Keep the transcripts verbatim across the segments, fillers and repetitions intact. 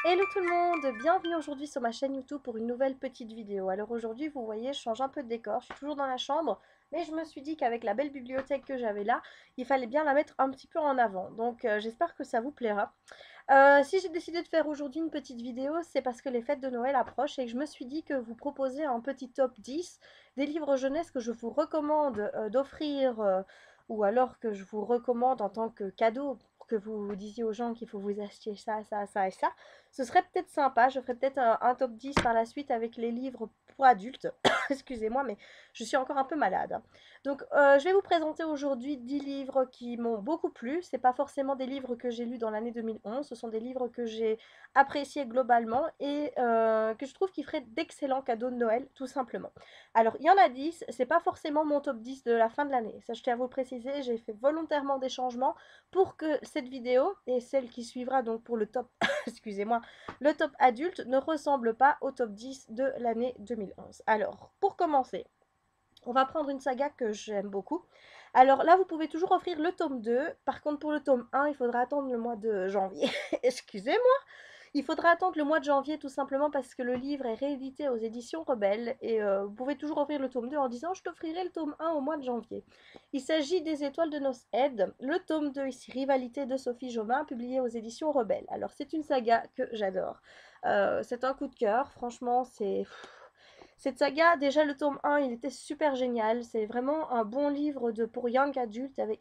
Hello tout le monde, bienvenue aujourd'hui sur ma chaîne YouTube pour une nouvelle petite vidéo. Alors aujourd'hui vous voyez je change un peu de décor, je suis toujours dans la chambre mais je me suis dit qu'avec la belle bibliothèque que j'avais là, il fallait bien la mettre un petit peu en avant. Donc euh, j'espère que ça vous plaira. Euh, si j'ai décidé de faire aujourd'hui une petite vidéo, c'est parce que les fêtes de Noël approchent et que je me suis dit que vous proposer un petit top dix des livres jeunesse que je vous recommande euh, d'offrir euh, ou alors que je vous recommande en tant que cadeau pour que vous disiez aux gens qu'il faut vous acheter ça, ça, ça et ça. Ce serait peut-être sympa, je ferai peut-être un, un top dix par la suite avec les livres pour adultes. Excusez-moi, mais je suis encore un peu malade. Donc, euh, je vais vous présenter aujourd'hui dix livres qui m'ont beaucoup plu. Ce n'est pas forcément des livres que j'ai lus dans l'année deux mille onze, ce sont des livres que j'ai appréciés globalement et euh, que je trouve qui feraient d'excellents cadeaux de Noël, tout simplement. Alors, il y en a dix, c'est pas forcément mon top dix de la fin de l'année. Ça, je tiens à vous le préciser, j'ai fait volontairement des changements pour que cette vidéo et celle qui suivra donc pour le top, excusez-moi, le top adulte ne ressemble pas au top dix de l'année deux mille onze. Alors, pour commencer, on va prendre une saga que j'aime beaucoup. Alors là, vous pouvez toujours offrir le tome deux. Par contre, pour le tome un, il faudra attendre le mois de janvier. Excusez-moi. Il faudra attendre le mois de janvier tout simplement parce que le livre est réédité aux éditions Rebelles et euh, vous pouvez toujours offrir le tome deux en disant je t'offrirai le tome un au mois de janvier. Il s'agit des Étoiles de Nos Aides, le tome deux ici, Rivalité de Sophie Jomain, publié aux éditions Rebelles. Alors c'est une saga que j'adore. Euh, c'est un coup de cœur, franchement c'est... Cette saga, déjà le tome un, il était super génial. C'est vraiment un bon livre de, pour young adulte avec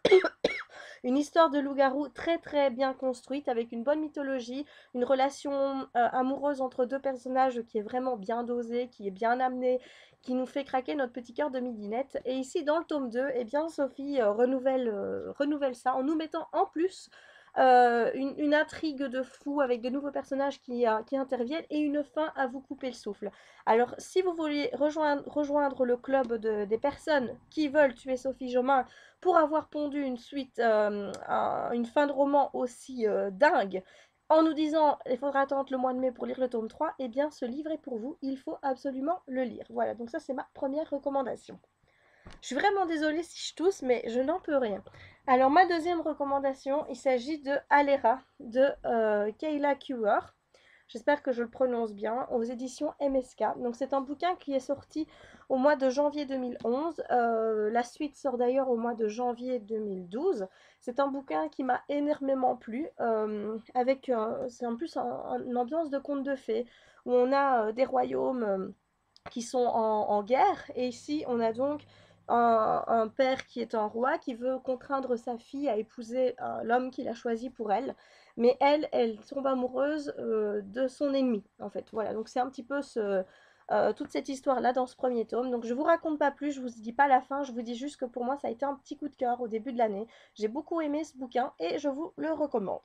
une histoire de loup-garou très très bien construite, avec une bonne mythologie, une relation euh, amoureuse entre deux personnages qui est vraiment bien dosée, qui est bien amenée, qui nous fait craquer notre petit cœur de midinette. Et ici, dans le tome deux, eh bien, Sophie euh, renouvelle, euh, renouvelle ça en nous mettant en plus euh, une, une intrigue de fou avec de nouveaux personnages qui, euh, qui interviennent et une fin à vous couper le souffle. Alors, si vous voulez rejoindre, rejoindre le club de, des personnes qui veulent tuer Sophie Jomain pour avoir pondu une suite, euh, un- une fin de roman aussi euh, dingue, en nous disant il faudra attendre le mois de mai pour lire le tome trois, eh bien ce livre est pour vous, il faut absolument le lire. Voilà, donc ça c'est ma première recommandation. Je suis vraiment désolée si je tousse, mais je n'en peux rien. Alors ma deuxième recommandation, il s'agit de Alera de euh, Kayla Kewer. J'espère que je le prononce bien, aux éditions M S K. Donc c'est un bouquin qui est sorti au mois de janvier deux mille onze. Euh, la suite sort d'ailleurs au mois de janvier deux mille douze. C'est un bouquin qui m'a énormément plu, euh, avec euh, c'est en plus un, un, une ambiance de conte de fées, où on a euh, des royaumes euh, qui sont en, en guerre. Et ici, on a donc un, un père qui est un roi qui veut contraindre sa fille à épouser euh, l'homme qu'il a choisi pour elle. Mais elle, elle tombe amoureuse euh, de son ennemi, en fait. Voilà, donc c'est un petit peu ce, euh, toute cette histoire-là dans ce premier tome. Donc je vous raconte pas plus, je vous dis pas la fin, je vous dis juste que pour moi ça a été un petit coup de cœur au début de l'année. J'ai beaucoup aimé ce bouquin et je vous le recommande.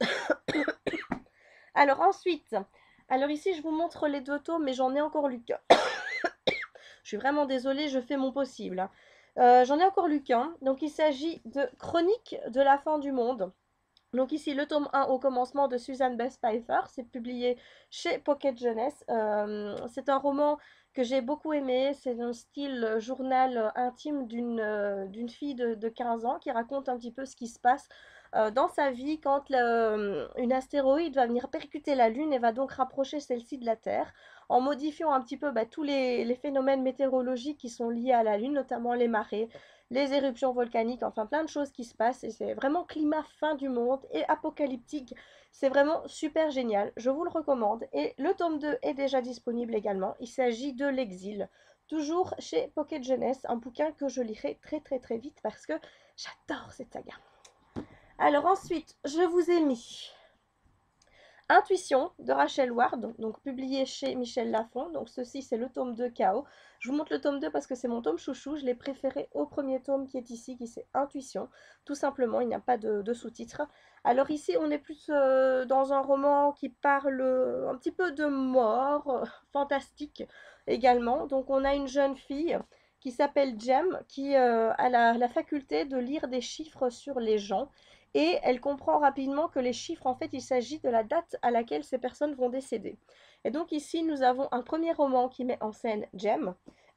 Alors ensuite, alors ici je vous montre les deux tomes, mais j'en ai encore lu qu'un. Je suis vraiment désolée, je fais mon possible, hein. Euh, J'en ai encore lu qu'un. Donc il s'agit de Chronique de la fin du monde. Donc ici, le tome un au commencement de Suzanne Bess Pfeiffer, c'est publié chez Pocket Jeunesse. Euh, c'est un roman que j'ai beaucoup aimé, c'est un style journal intime d'une euh, d'une fille de, de quinze ans qui raconte un petit peu ce qui se passe euh, dans sa vie quand le, une astéroïde va venir percuter la Lune et va donc rapprocher celle-ci de la Terre, en modifiant un petit peu bah, tous les, les phénomènes météorologiques qui sont liés à la Lune, notamment les marées, les éruptions volcaniques, enfin plein de choses qui se passent et c'est vraiment climat fin du monde et apocalyptique. C'est vraiment super génial, je vous le recommande. Et le tome deux est déjà disponible également, il s'agit de L'Exil, toujours chez Pocket Jeunesse, un bouquin que je lirai très très très vite parce que j'adore cette saga. Alors ensuite, je vous ai mis Intuition de Rachel Ward, donc publié chez Michel Lafon. Donc ceci c'est le tome deux Chaos. Je vous montre le tome deux parce que c'est mon tome chouchou. Je l'ai préféré au premier tome qui est ici, qui c'est Intuition. Tout simplement, il n'y a pas de, de sous-titres. Alors ici, on est plus euh, dans un roman qui parle un petit peu de mort, euh, fantastique également. Donc on a une jeune fille qui s'appelle Jem, qui euh, a la, la faculté de lire des chiffres sur les gens et elle comprend rapidement que les chiffres, en fait, il s'agit de la date à laquelle ces personnes vont décéder. Et donc ici, nous avons un premier roman qui met en scène Jem,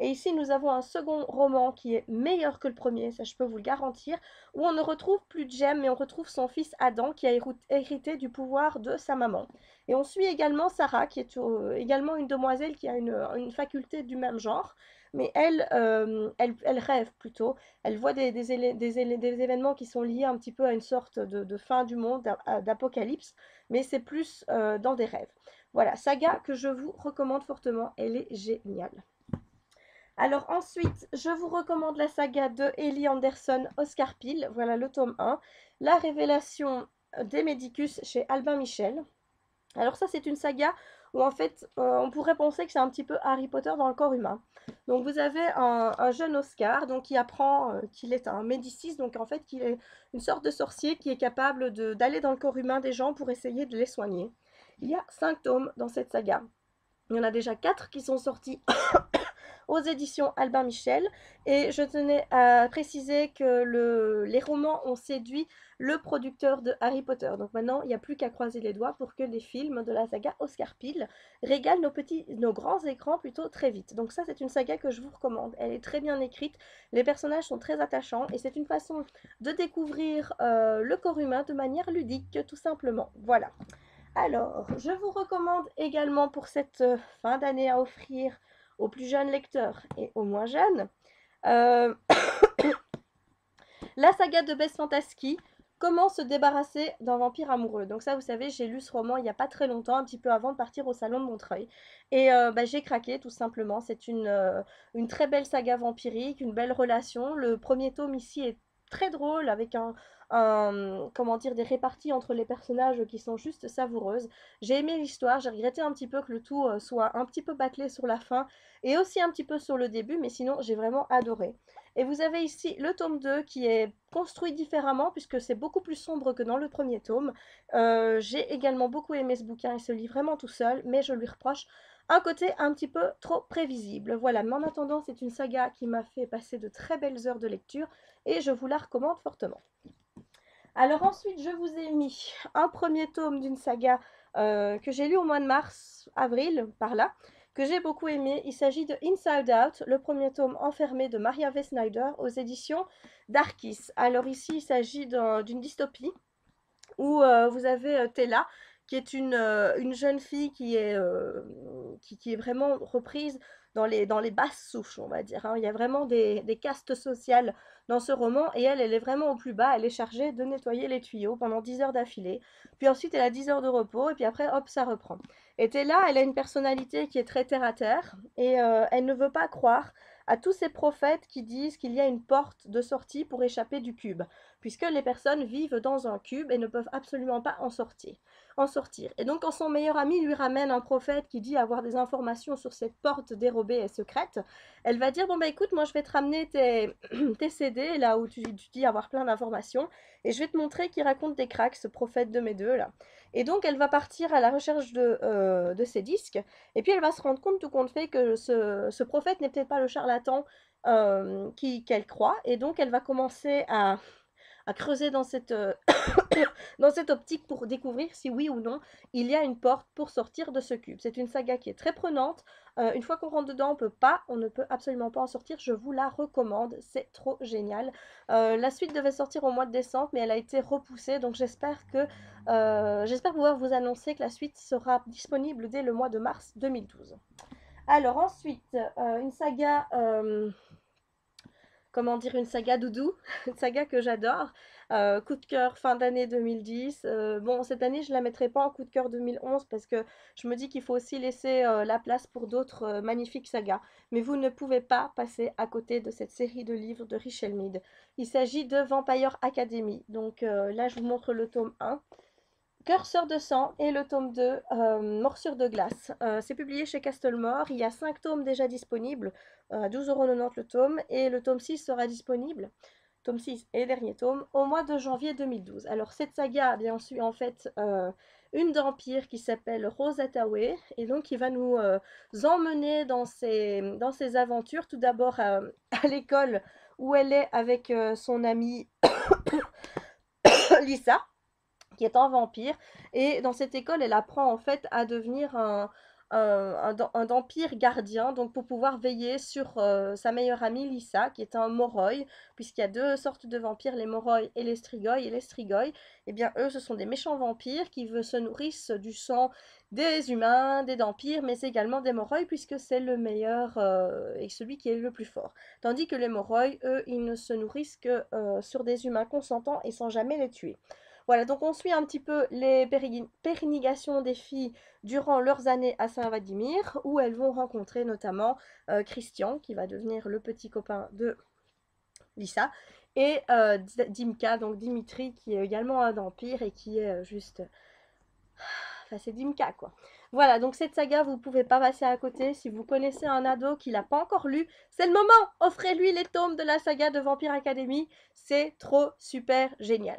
Et ici, nous avons un second roman qui est meilleur que le premier, ça je peux vous le garantir, où on ne retrouve plus Jem, mais on retrouve son fils Adam qui a hérité du pouvoir de sa maman. Et on suit également Sarah, qui est euh, également une demoiselle qui a une, une faculté du même genre, mais elle, euh, elle, elle rêve plutôt. Elle voit des, des, élé- des, élé- des événements qui sont liés un petit peu à une sorte de, de fin du monde, d'a- d'apocalypse, mais c'est plus euh, dans des rêves. Voilà, saga que je vous recommande fortement, elle est géniale. Alors ensuite, je vous recommande la saga de Ellie Anderson, Oscar Peel, voilà le tome un, La révélation des Médicus chez Albin Michel. Alors ça, c'est une saga où en fait, euh, on pourrait penser que c'est un petit peu Harry Potter dans le corps humain. Donc vous avez un, un jeune Oscar donc, qui apprend euh, qu'il est un médicis, donc en fait qu'il est une sorte de sorcier qui est capable de- d'aller dans le corps humain des gens pour essayer de les soigner. Il y a cinq tomes dans cette saga. Il y en a déjà quatre qui sont sortis aux éditions Albin Michel. Et je tenais à préciser que le, les romans ont séduit le producteur de Harry Potter. Donc maintenant, il n'y a plus qu'à croiser les doigts pour que les films de la saga Oscar Peel régalent nos, petits, nos grands écrans plutôt très vite. Donc ça, c'est une saga que je vous recommande. Elle est très bien écrite, les personnages sont très attachants et c'est une façon de découvrir euh, le corps humain de manière ludique, tout simplement. Voilà. Alors, je vous recommande également pour cette euh, fin d'année à offrir aux plus jeunes lecteurs et aux moins jeunes euh, la saga de Bess Fantasky, Comment se débarrasser d'un vampire amoureux. Donc ça, vous savez, j'ai lu ce roman il n'y a pas très longtemps, un petit peu avant de partir au salon de Montreuil. Et euh, bah, j'ai craqué, tout simplement. C'est une, euh, une très belle saga vampirique, une belle relation. Le premier tome ici est très drôle, avec un, un, comment dire, des réparties entre les personnages qui sont juste savoureuses. J'ai aimé l'histoire, j'ai regretté un petit peu que le tout euh, soit un petit peu bâclé sur la fin, et aussi un petit peu sur le début, mais sinon, j'ai vraiment adoré. Et vous avez ici le tome deux qui est construit différemment puisque c'est beaucoup plus sombre que dans le premier tome. Euh, j'ai également beaucoup aimé ce bouquin, il se lit vraiment tout seul, mais je lui reproche un côté un petit peu trop prévisible. Voilà, mais en attendant, c'est une saga qui m'a fait passer de très belles heures de lecture et je vous la recommande fortement. Alors ensuite, je vous ai mis un premier tome d'une saga euh, que j'ai lu au mois de mars, avril, par là, que j'ai beaucoup aimé. Il s'agit de Inside Out, le premier tome enfermé de Maria V. Snyder aux éditions Darkis. Alors ici, il s'agit d'une dystopie où euh, vous avez euh, Tella, qui est une, euh, une jeune fille qui est, euh, qui, qui est vraiment reprise dans les, dans les basses souches, on va dire, hein. Il y a vraiment des, des castes sociales dans ce roman, et elle, elle est vraiment au plus bas, elle est chargée de nettoyer les tuyaux pendant dix heures d'affilée, puis ensuite elle a dix heures de repos, et puis après, hop, ça reprend. Et Tella, elle a une personnalité qui est très terre-à-terre, et euh, elle ne veut pas croire à tous ces prophètes qui disent qu'il y a une porte de sortie pour échapper du cube, puisque les personnes vivent dans un cube et ne peuvent absolument pas en sortir. En sortir. Et donc quand son meilleur ami lui ramène un prophète qui dit avoir des informations sur cette porte dérobée et secrète, elle va dire, bon bah écoute, moi je vais te ramener tes, tes C D, là où tu, tu dis avoir plein d'informations, et je vais te montrer qu'il raconte des cracks, ce prophète de mes deux là. Et donc elle va partir à la recherche de, euh, de ces disques, et puis elle va se rendre compte tout compte fait que ce, ce prophète n'est peut-être pas le charlatan euh, qu'elle croit, et donc elle va commencer à à creuser dans cette, euh, dans cette optique pour découvrir si oui ou non il y a une porte pour sortir de ce cube. C'est une saga qui est très prenante. Euh, une fois qu'on rentre dedans, on peut pas, on ne peut absolument pas en sortir. Je vous la recommande, c'est trop génial. Euh, la suite devait sortir au mois de décembre, mais elle a été repoussée, donc j'espère que euh, j'espère pouvoir vous annoncer que la suite sera disponible dès le mois de mars deux mille douze. Alors ensuite, euh, une saga euh, comment dire, une saga doudou, une saga que j'adore. Euh, coup de cœur fin d'année deux mille dix. Euh, bon, cette année, je ne la mettrai pas en coup de cœur deux mille onze parce que je me dis qu'il faut aussi laisser euh, la place pour d'autres euh, magnifiques sagas. Mais vous ne pouvez pas passer à côté de cette série de livres de Richelle Mead. Il s'agit de Vampire Academy. Donc euh, là, je vous montre le tome un. Cœur sœur de sang et le tome deux, euh, Morsure de glace. Euh, c'est publié chez Castlemore. Il y a cinq tomes déjà disponibles, à euh, douze euros quatre-vingt-dix le tome, et le tome six sera disponible, tome six et dernier tome, au mois de janvier deux mille douze. Alors cette saga a bien su en fait euh, une vampire qui s'appelle Rose Hathaway, et donc il va nous euh, emmener dans ses, dans ses aventures, tout d'abord à, à l'école où elle est avec euh, son amie Lisa, qui est un vampire, et dans cette école elle apprend en fait à devenir un, un, un, un vampire gardien, donc pour pouvoir veiller sur euh, sa meilleure amie Lisa, qui est un Moroi, puisqu'il y a deux sortes de vampires, les Moroi et les Strigoi. Et les Strigoi, eh bien eux, ce sont des méchants vampires qui se nourrissent du sang des humains, des vampires, mais également des Moroi, puisque c'est le meilleur euh, et celui qui est le plus fort. Tandis que les Moroi, eux, ils ne se nourrissent que euh, sur des humains consentants et sans jamais les tuer. Voilà, donc on suit un petit peu les pérégrinations des filles durant leurs années à Saint-Vladimir, où elles vont rencontrer notamment euh, Christian, qui va devenir le petit copain de Lisa, et euh, Dimka, donc Dimitri, qui est également un vampire et qui est euh, juste... Enfin, c'est Dimka, quoi. Voilà, donc cette saga, vous ne pouvez pas passer à côté. Si vous connaissez un ado qui l'a pas encore lu, c'est le moment. Offrez-lui les tomes de la saga de Vampire Academy. C'est trop super génial.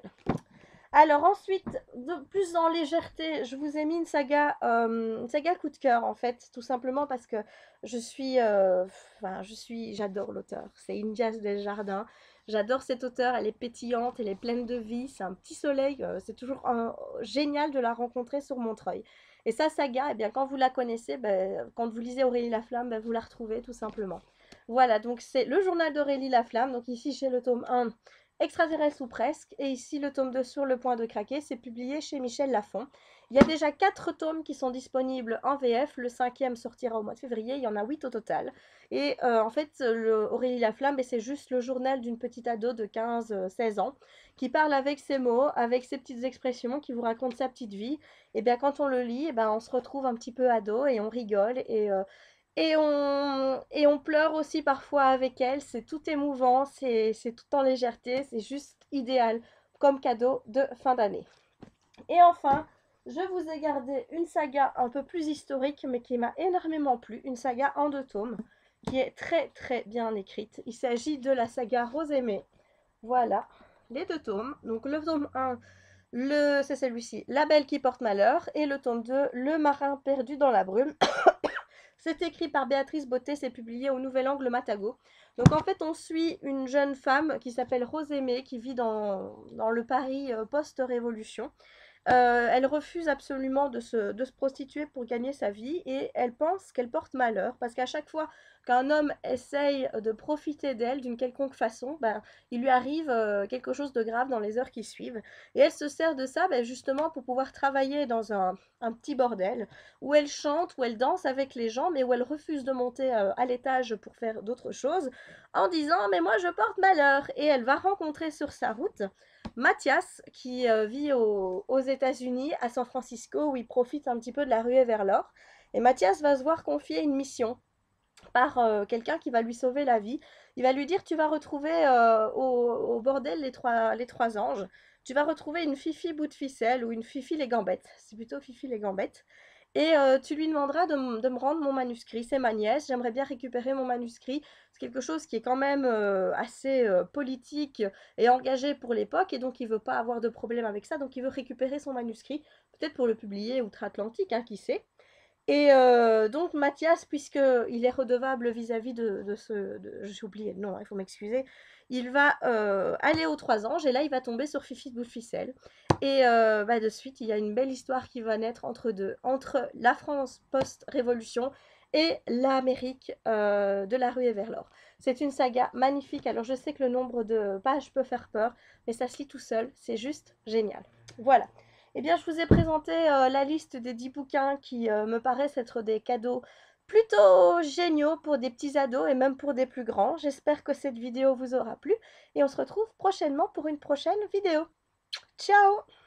Alors ensuite, de plus en légèreté, je vous ai mis une saga, euh, une saga coup de cœur en fait, tout simplement parce que je suis, euh, enfin je suis, j'adore l'auteur. C'est Indias Desjardins. J'adore cette auteure, elle est pétillante, elle est pleine de vie, c'est un petit soleil, euh, c'est toujours un- génial de la rencontrer sur Montreuil. Et sa saga, eh bien quand vous la connaissez, ben, quand vous lisez Aurélie Laflamme, ben, vous la retrouvez tout simplement. Voilà, donc c'est le journal d'Aurélie Laflamme, donc ici chez le tome un. Extraterrestre ou presque, et ici le tome deux Sur le point de craquer, c'est publié chez Michel Lafon. Il y a déjà quatre tomes qui sont disponibles en V F, le cinquième sortira au mois de février, il y en a huit au total. Et euh, en fait, le Aurélie Laflamme, c'est juste le journal d'une petite ado de quinze seize ans, qui parle avec ses mots, avec ses petites expressions, qui vous raconte sa petite vie. Et bien quand on le lit, et bien, on se retrouve un petit peu ado, et on rigole, et... Euh, et on, et on pleure aussi parfois avec elle, c'est tout émouvant, c'est tout en légèreté, c'est juste idéal comme cadeau de fin d'année. Et enfin, je vous ai gardé une saga un peu plus historique, mais qui m'a énormément plu, une saga en deux tomes, qui est très très bien écrite. Il s'agit de la saga Rosémée. Voilà, les deux tomes. Donc le tome un, c'est celui-ci, La Belle qui porte malheur, et le tome deux, Le marin perdu dans la brume. C'est écrit par Béatrice Beauté, c'est publié au Nouvel Angle Matagot. Donc en fait, on suit une jeune femme qui s'appelle Rosémée, qui vit dans, dans le Paris euh, post-révolution. Euh, elle refuse absolument de se, de se prostituer pour gagner sa vie et elle pense qu'elle porte malheur parce qu'à chaque fois qu'un homme essaye de profiter d'elle d'une quelconque façon, ben, il lui arrive euh, quelque chose de grave dans les heures qui suivent. Et elle se sert de ça ben, justement pour pouvoir travailler dans un, un petit bordel où elle chante, où elle danse avec les gens, mais où elle refuse de monter euh, à l'étage pour faire d'autres choses en disant mais moi je porte malheur. Et elle va rencontrer sur sa route Mathias, qui euh, vit au, aux États-Unis, à San Francisco, où il profite un petit peu de la ruée vers l'or. Et Mathias va se voir confier une mission par euh, quelqu'un qui va lui sauver la vie. Il va lui dire, tu vas retrouver euh, au, au, bordel les trois, les trois anges, tu vas retrouver une Fifi bout de ficelle ou une Fifi les gambettes. C'est plutôt Fifi les gambettes. Et euh, tu lui demanderas de, de, me rendre mon manuscrit. C'est ma nièce, j'aimerais bien récupérer mon manuscrit. C'est quelque chose qui est quand même euh, assez euh, politique et engagé pour l'époque, et donc il ne veut pas avoir de problème avec ça, donc il veut récupérer son manuscrit, peut-être pour le publier outre-Atlantique, hein, qui sait. Et euh, donc Mathias, puisqu'il est redevable vis-à-vis -vis de, de ce... J'ai oublié le nom, hein, il faut m'excuser. Il va euh, aller aux Trois Anges et là il va tomber sur Fifi de bout de ficelle. Et euh, bah, de suite il y a une belle histoire qui va naître entre deux, entre la France post-révolution et l'Amérique euh, de la ruée vers l'or. C'est une saga magnifique. Alors je sais que le nombre de pages peut faire peur, mais ça se lit tout seul, c'est juste génial. Voilà. Eh bien, je vous ai présenté euh, la liste des dix bouquins qui euh, me paraissent être des cadeaux plutôt géniaux pour des petits ados et même pour des plus grands. J'espère que cette vidéo vous aura plu et on se retrouve prochainement pour une prochaine vidéo. Ciao!